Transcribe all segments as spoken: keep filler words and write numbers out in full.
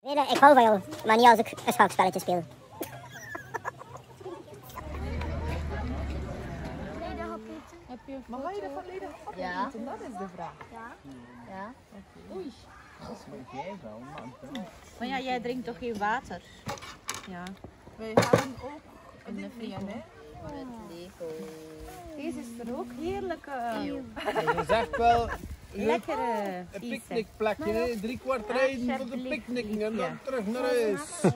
Nee, ik hou van jou, maar niet als ik een schaakspelletje speel. Heb je een maar ga je ervan leden eten? Ja. Dat is de vraag. Ja. Ja. Okay. Oei. Dat is jij wel, man. Maar ja, jij drinkt toch geen water? Ja. Wij gaan ook in de frigo. Met Lego. Deze is er ook heerlijk. Dat is echt wel lekkere een picknickplekje, hè? Drie kwart rijden voor de picknick en dan terug naar huis.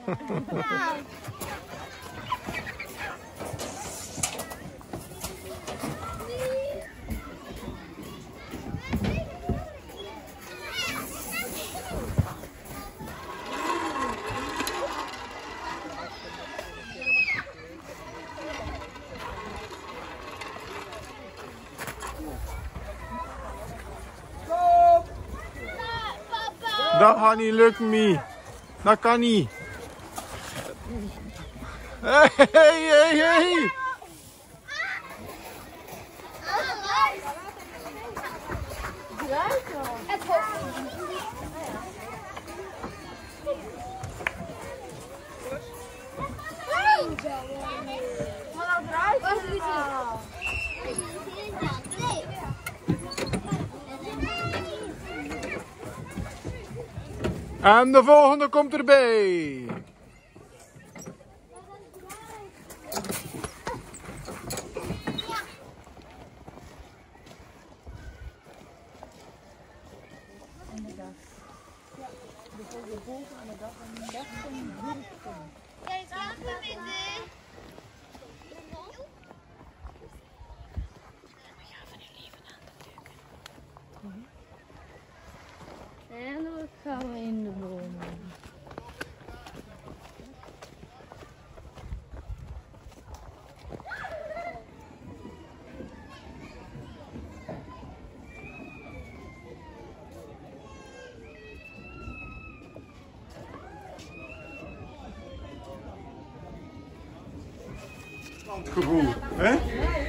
Dat gaat niet lukken, Mie. Dat kan niet. Hey, hey, hey, hey. En de volgende komt erbij. En dan gaan we in de bomen. Gevoel, hè?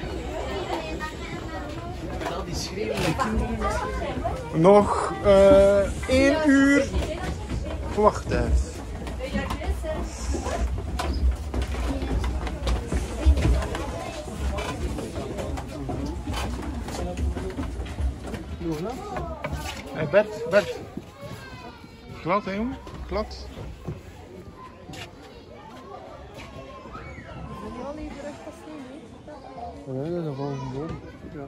Al die schreeuwende kinderen. Nog uh, één uur wachttijd. Hé hey Bert, Bert. Glad hè jongen, glad. Nee, dat is een volgende boom. Ja.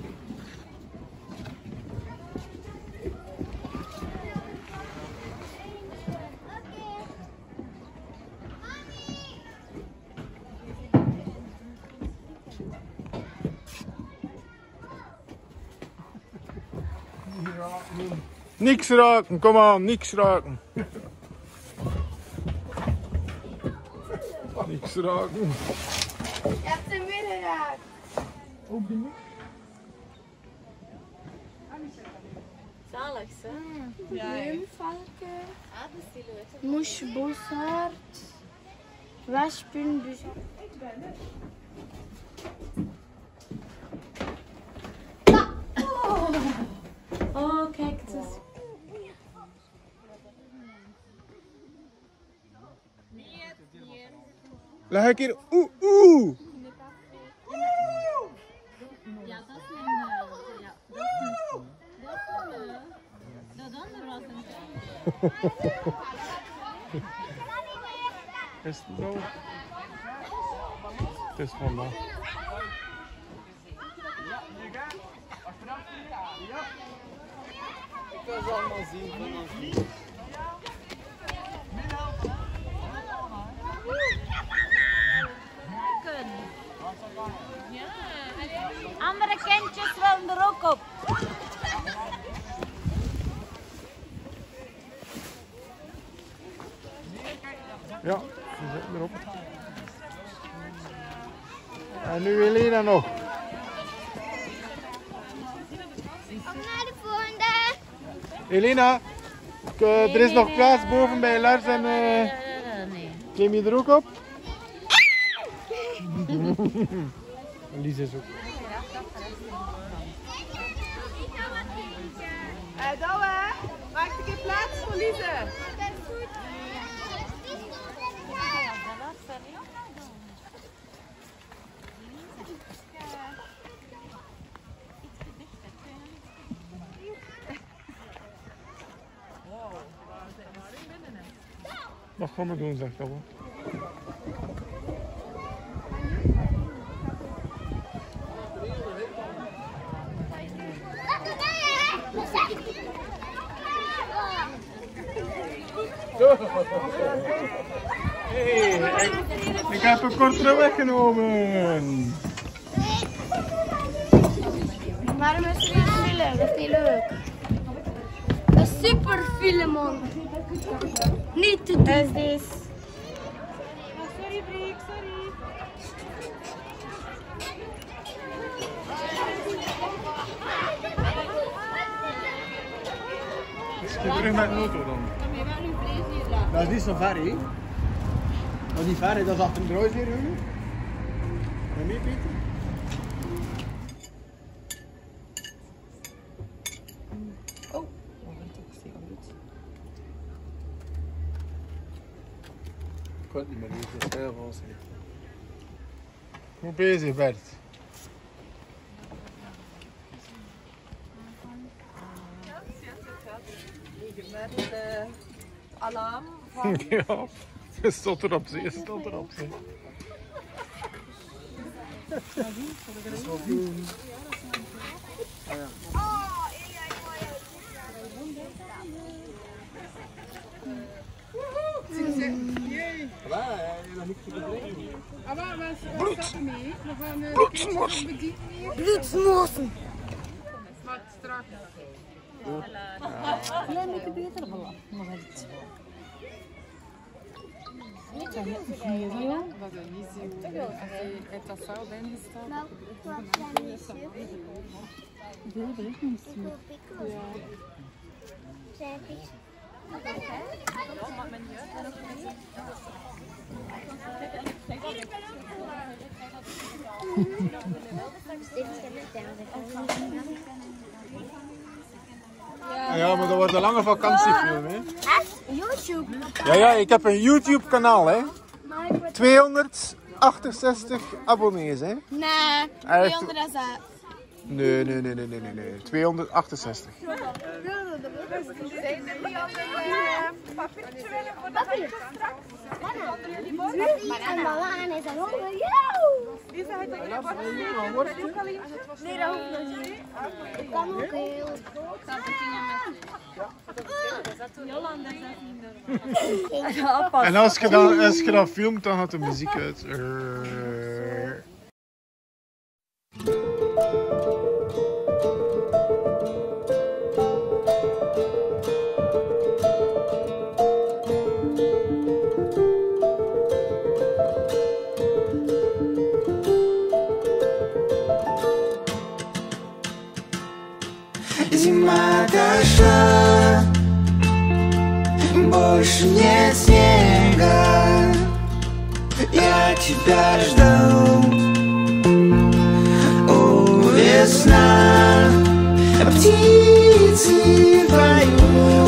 Niks raken, kom aan, niks raken. Niks raken. Je hebt hem weer geraakt. Ook die niet? Zalig, hè? Bloemvalken. Ah, de silhouetten. Moesboshart. Wespen. Oh, kijk, het is... Leg ik hier. Oeh, oeh. Ja, dat is een... Ja, dat is een... Dat andere was een... Is het zo? Het is vandaag. Ik wil ze allemaal zien vanaf hier. Ja, andere kindjes willen er ook op. Ja, ze zitten erop. En nu Elena nog. Kom naar de volgende. Elena, er is nog plaats boven bij Lars en uh, klim je er ook op? Lies is ook. Hé, Douwe, maak een keer plaats voor Lize. Dat gaan we doen, zegt dat wel. Hey, ik, ik heb een kortere weggenomen. Waarom is het niet film? Dat is niet leuk. Dat is super film, man. Niet te doen. Dat is deze. Sorry, Brik, sorry. Ik ga terug met de auto dan. Dat is niet zo ver, hè? Dat is niet ver, hè? Dat is achter een druisleer, jongen. Met mij, Peter? Oh, wacht, ik zie het. Ik kan het niet meer lezen, dat is heel veel zin. Goed bezig, Bert. Met uh, alarm van... Ja, het stond erop, het stond erop. Bloedsmossen. Klein beetje beter vallen, nog iets. Niet zo heel veel. Wat een niet zo. Als je het dat zou zijn gestaan. Nou, wat zijn die zo? Dit weet ik niet. Zijn die Ja, maar dat wordt een lange vakantiefilm, hè? Echt? YouTube? Ja, ja, ik heb een YouTube kanaal, hè? tweehonderdachtenzestig abonnees, hè? Nee, Echt? tweehonderdzes. Nee, nee, nee, nee, nee, nee, nee. tweehonderdachtenzestig. Zijn er die andere papiertjes? En bananen is er ook. Nee, dat hoeft nog niet. Ik kan ook heel En als je dan, als je dan filmt, dan gaat de muziek uit. Urr. Зима дошла, больше нет снега. Я тебя жду, о, весна, птицы поют.